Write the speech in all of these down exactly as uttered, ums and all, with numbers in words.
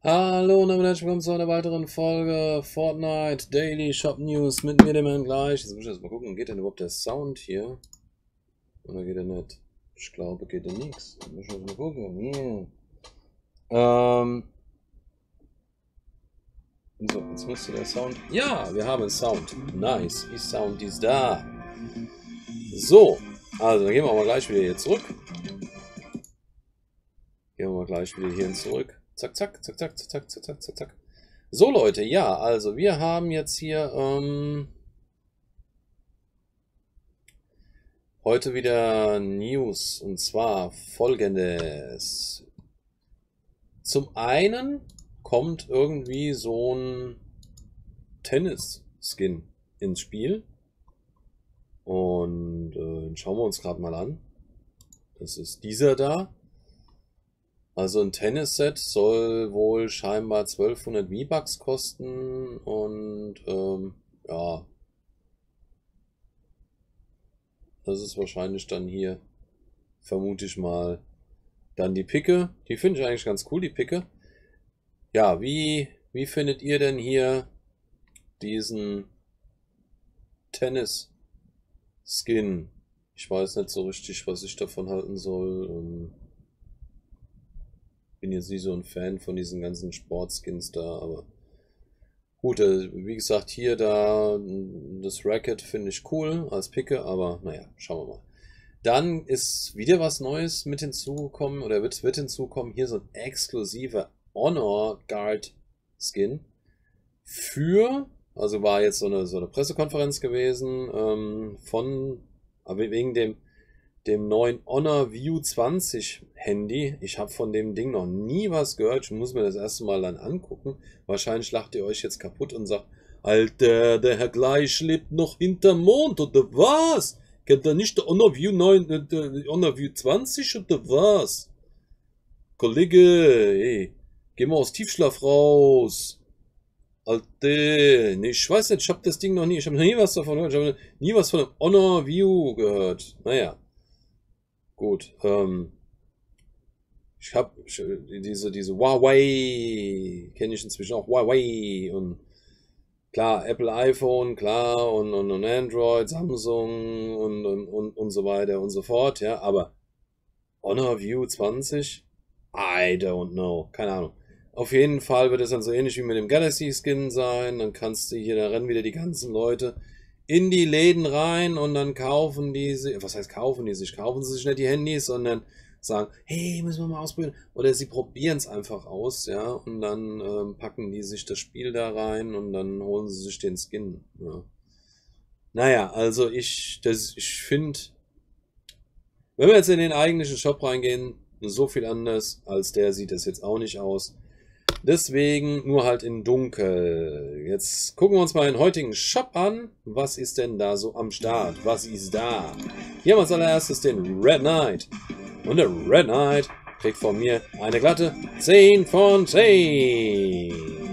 Hallo und damit herzlich willkommen zu einer weiteren Folge Fortnite Daily Shop News mit mir, dem Herrn gleich. Jetzt muss ich erst mal gucken, geht denn überhaupt der Sound hier? Oder geht er nicht? Ich glaube, geht er nichts. Muss ich erst mal gucken. Hier. Ähm. So, jetzt müsste der Sound. Ja, wir haben Sound. Nice. Die Sound ist da. So, also dann gehen wir mal gleich wieder hier zurück. Gehen wir mal gleich wieder hierhin zurück. Zack, zack, zack, zack, zack, zack, zack, zack, zack. So Leute, ja, also wir haben jetzt hier ähm, heute wieder News und zwar folgendes. Zum einen kommt irgendwie so ein Tennis-Skin ins Spiel und äh, schauen wir uns gerade mal an. Das ist dieser da. Also ein Tennisset soll wohl scheinbar zwölfhundert V-Bucks kosten und ähm, ja, das ist wahrscheinlich dann hier, vermute ich mal, dann die Picke. Die finde ich eigentlich ganz cool, die Picke. Ja, wie, wie findet ihr denn hier diesen Tennis-Skin? Ich weiß nicht so richtig, was ich davon halten soll. Ähm, bin jetzt nicht so ein Fan von diesen ganzen Sportskins da, aber gut, äh, wie gesagt, hier da das Racket finde ich cool als Picke, aber naja, schauen wir mal. Dann ist wieder was Neues mit hinzugekommen, oder wird, wird hinzukommen, hier so ein exklusiver Honor Guard Skin für, also war jetzt so eine, so eine Pressekonferenz gewesen, ähm, von, aber wegen dem dem neuen Honor View zwanzig Handy. Ich habe von dem Ding noch nie was gehört. Ich muss mir das erste Mal dann angucken. Wahrscheinlich lacht ihr euch jetzt kaputt und sagt, Alter, der Herr Gleich lebt noch hinterm Mond, oder was? Kennt er nicht der Honor View neun, äh, der Honor View zwanzig, oder was? Kollege, ey, geh mal aus Tiefschlaf raus. Alter, nee, ich weiß nicht, ich habe das Ding noch nie, ich habe noch nie was davon gehört. Ich habe nie was von dem Honor View gehört. Naja. Gut, ähm, ich habe diese, diese Huawei, kenne ich inzwischen auch Huawei und klar, Apple iPhone, klar, und, und, und Android, Samsung und, und, und, und so weiter und so fort, ja, aber Honor View zwanzig? I don't know, keine Ahnung. Auf jeden Fall wird es dann so ähnlich wie mit dem Galaxy Skin sein, dann kannst du hier, da rennen wieder die ganzen Leute in die Läden rein und dann kaufen die sich, was heißt kaufen die sich? Kaufen sie sich nicht die Handys, sondern sagen, hey, müssen wir mal ausprobieren. Oder sie probieren es einfach aus, ja, und dann ähm, packen die sich das Spiel da rein und dann holen sie sich den Skin. Ja. Naja, also ich, das, ich finde, wenn wir jetzt in den eigentlichen Shop reingehen, so viel anders als der sieht das jetzt auch nicht aus. Deswegen nur halt in dunkel. Jetzt gucken wir uns mal den heutigen Shop an. Was ist denn da so am Start? Was ist da? Hier haben wir als allererstes den Red Knight. Und der Red Knight kriegt von mir eine glatte zehn von zehn.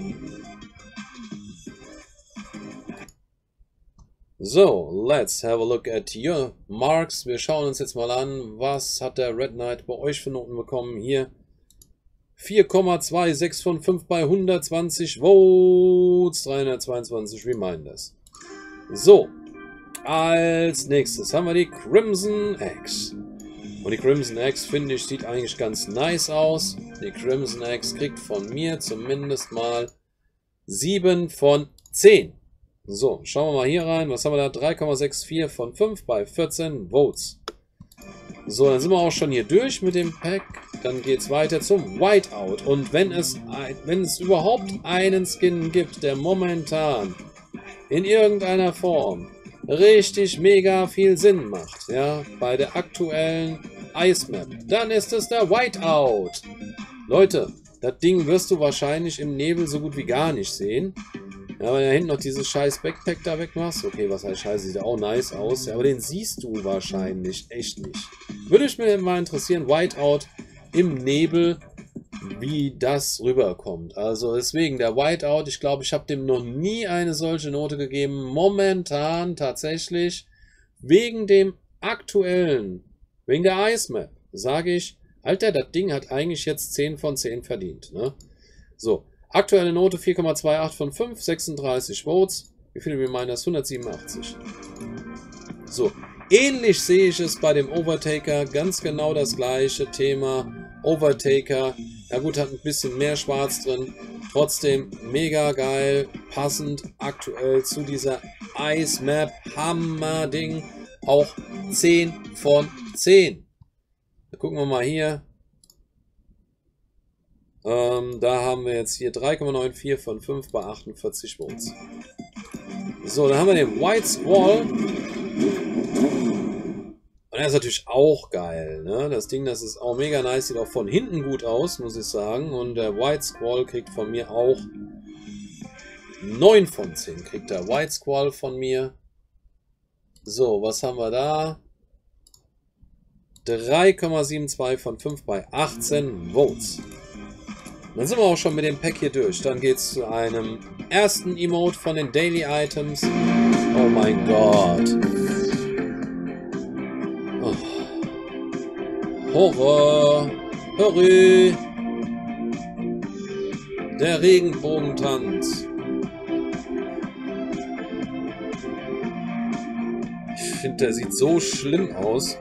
So, let's have a look at your marks. Wir schauen uns jetzt mal an, was hat der Red Knight bei euch für Noten bekommen. Hier vier Komma sechsundzwanzig von fünf bei hundertzwanzig Votes, dreihundertzweiundzwanzig Reminders. So, als nächstes haben wir die Crimson X. Und die Crimson X, finde ich, sieht eigentlich ganz nice aus. Die Crimson X kriegt von mir zumindest mal sieben von zehn. So, schauen wir mal hier rein. Was haben wir da? drei Komma vierundsechzig von fünf bei vierzehn Votes. So, dann sind wir auch schon hier durch mit dem Pack. Dann geht es weiter zum Whiteout. Und wenn es, wenn es überhaupt einen Skin gibt, der momentan in irgendeiner Form richtig mega viel Sinn macht, ja, bei der aktuellen Ice Map, dann ist es der Whiteout. Leute, das Ding wirst du wahrscheinlich im Nebel so gut wie gar nicht sehen. Ja, wenn du hinten noch dieses scheiß Backpack da wegmachst, okay, was heißt scheiße, sieht auch nice aus, ja, aber den siehst du wahrscheinlich echt nicht. Würde mich mal interessieren, Whiteout im Nebel, wie das rüberkommt. Also deswegen, der Whiteout, ich glaube, ich habe dem noch nie eine solche Note gegeben. Momentan tatsächlich, wegen dem aktuellen, wegen der Ice Map, sage ich, Alter, das Ding hat eigentlich jetzt zehn von zehn verdient, ne? So, aktuelle Note vier Komma achtundzwanzig von fünf, sechsunddreißig Votes. Wie viele Reminders? hundertsiebenundachtzig. So, ähnlich sehe ich es bei dem Overtaker. Ganz genau das gleiche Thema. Overtaker, ja gut, hat ein bisschen mehr Schwarz drin. Trotzdem mega geil, passend aktuell zu dieser Ice Map. Hammer-Ding. Auch zehn von zehn. Da gucken wir mal hier. Ähm, da haben wir jetzt hier drei Komma vierundneunzig von fünf bei achtundvierzig Votes. So, dann haben wir den White Squall. Und er ist natürlich auch geil, ne? Das Ding, das ist auch mega nice, sieht auch von hinten gut aus, muss ich sagen. Und der White Squall kriegt von mir auch neun von zehn. Kriegt der White Squall von mir. So, was haben wir da? drei Komma zweiundsiebzig von fünf bei achtzehn Votes. Dann sind wir auch schon mit dem Pack hier durch. Dann geht es zu einem ersten Emote von den Daily Items. Oh mein Gott. Oh. Horror. Hurry. Der Regenbogentanz. Ich finde, der sieht so schlimm aus.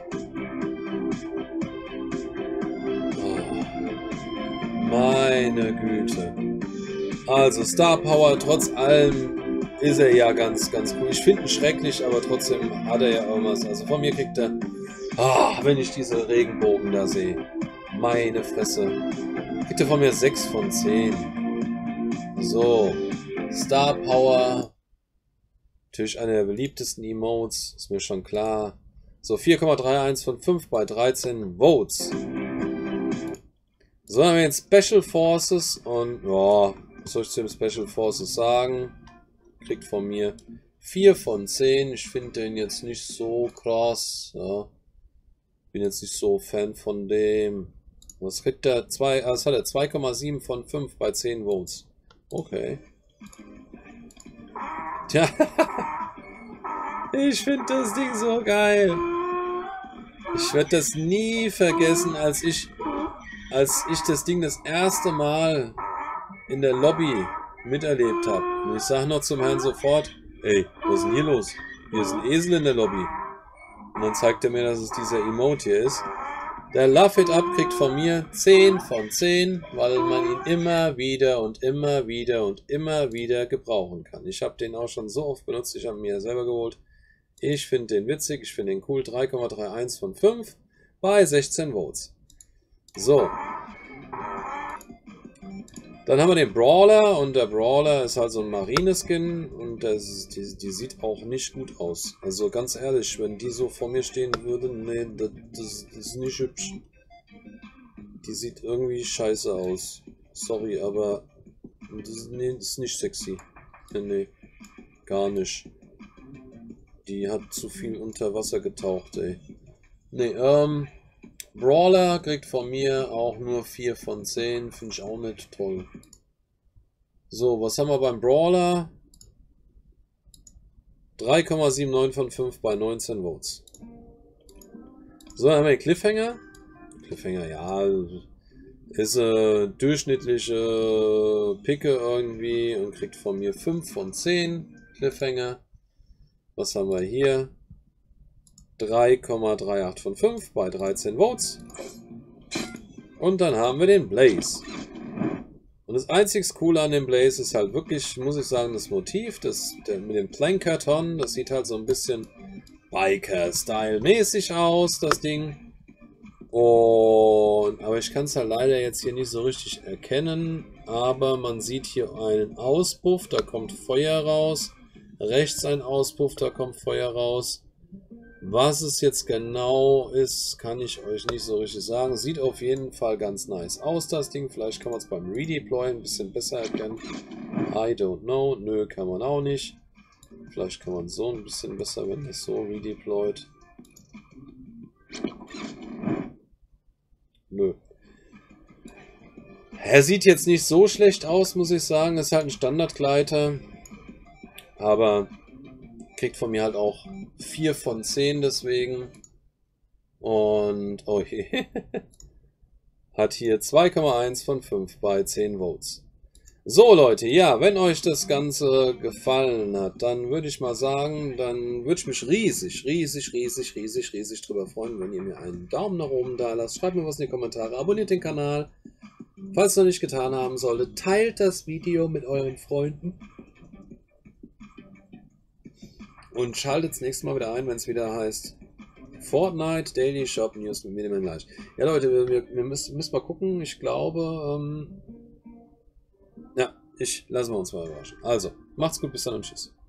Meine Güte. Also Star Power, trotz allem ist er ja ganz, ganz cool. Ich finde ihn schrecklich, aber trotzdem hat er ja irgendwas. Also von mir kriegt er, ah, wenn ich diese Regenbogen da sehe, meine Fresse, kriegt er von mir sechs von zehn. So, Star Power, natürlich einer der beliebtesten Emotes, ist mir schon klar. So, vier Komma einunddreißig von fünf bei dreizehn Votes. So, haben wir jetzt Special Forces und, ja, was soll ich zu den Special Forces sagen? Kriegt von mir vier von zehn. Ich finde den jetzt nicht so krass. Ja. Bin jetzt nicht so Fan von dem. Was kriegt der? zwei, ah, das hat er zwei Komma sieben von fünf bei zehn Votes. Okay. Tja. Ich finde das Ding so geil. Ich werde das nie vergessen, als ich als ich das Ding das erste Mal in der Lobby miterlebt habe. Und ich sage noch zum Herrn sofort, ey, was ist denn hier los? Hier ist ein Esel in der Lobby. Und dann zeigt er mir, dass es dieser Emote hier ist. Der Love It Up kriegt von mir zehn von zehn, weil man ihn immer wieder und immer wieder und immer wieder gebrauchen kann. Ich habe den auch schon so oft benutzt, ich habe ihn mir selber geholt. Ich finde den witzig, ich finde den cool. drei Komma einunddreißig von fünf bei sechzehn Votes. So. Dann haben wir den Brawler und der Brawler ist halt so ein Marine-Skin und das, die, die sieht auch nicht gut aus. Also ganz ehrlich, wenn die so vor mir stehen würde, nee, das, das ist nicht hübsch. Die sieht irgendwie scheiße aus. Sorry, aber das, nee, das ist nicht sexy. Nee, nee, gar nicht. Die hat zu viel unter Wasser getaucht, ey. Nee, ähm... Brawler kriegt von mir auch nur vier von zehn, finde ich auch nicht toll. So, was haben wir beim Brawler? drei Komma neunundsiebzig von fünf bei neunzehn Votes. So, dann haben wir den Cliffhanger. Cliffhanger, ja, ist eine durchschnittliche Picke irgendwie und kriegt von mir fünf von zehn Cliffhanger. Was haben wir hier? drei Komma achtunddreißig von fünf bei dreizehn Votes. Und dann haben wir den Blaze. Und das einzig Coole an dem Blaze ist halt wirklich, muss ich sagen, das Motiv, das der, mit dem Plankerton, das sieht halt so ein bisschen Biker-Style-mäßig aus, das Ding. Und, aber ich kann es halt leider jetzt hier nicht so richtig erkennen. Aber man sieht hier einen Auspuff, da kommt Feuer raus. Rechts ein Auspuff, da kommt Feuer raus. Was es jetzt genau ist, kann ich euch nicht so richtig sagen. Sieht auf jeden Fall ganz nice aus, das Ding. Vielleicht kann man es beim Redeploy ein bisschen besser erkennen. I don't know. Nö, kann man auch nicht. Vielleicht kann man so ein bisschen besser, wenn es so redeployt. Nö. Er sieht jetzt nicht so schlecht aus, muss ich sagen. Ist halt ein Standardgleiter. Aber kriegt von mir halt auch vier von zehn deswegen. Und oh je. Hat hier zwei Komma eins von fünf bei zehn Votes. So Leute, ja, wenn euch das Ganze gefallen hat, dann würde ich mal sagen, dann würde ich mich riesig, riesig, riesig, riesig, riesig drüber freuen, wenn ihr mir einen Daumen nach oben da lasst. Schreibt mir was in die Kommentare, abonniert den Kanal, falls ihr noch nicht getan haben solltet. Teilt das Video mit euren Freunden. Und schaltet das nächste Mal wieder ein, wenn es wieder heißt Fortnite Daily Shop News mit Miniman Leicht. Ja Leute, wir, wir müssen, müssen mal gucken. Ich glaube, ähm, ja, ich lassen wir uns mal überraschen. Also, macht's gut, bis dann und tschüss.